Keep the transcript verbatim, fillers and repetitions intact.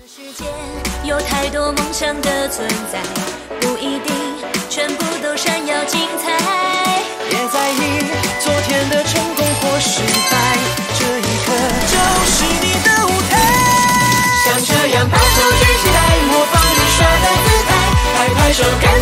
世界有太多梦想的存在，不一定全部都闪耀精彩。 别在意昨天的成功或失败，这一刻就是你的舞台。像这样把手举起来，模仿你耍的姿态，拍拍手。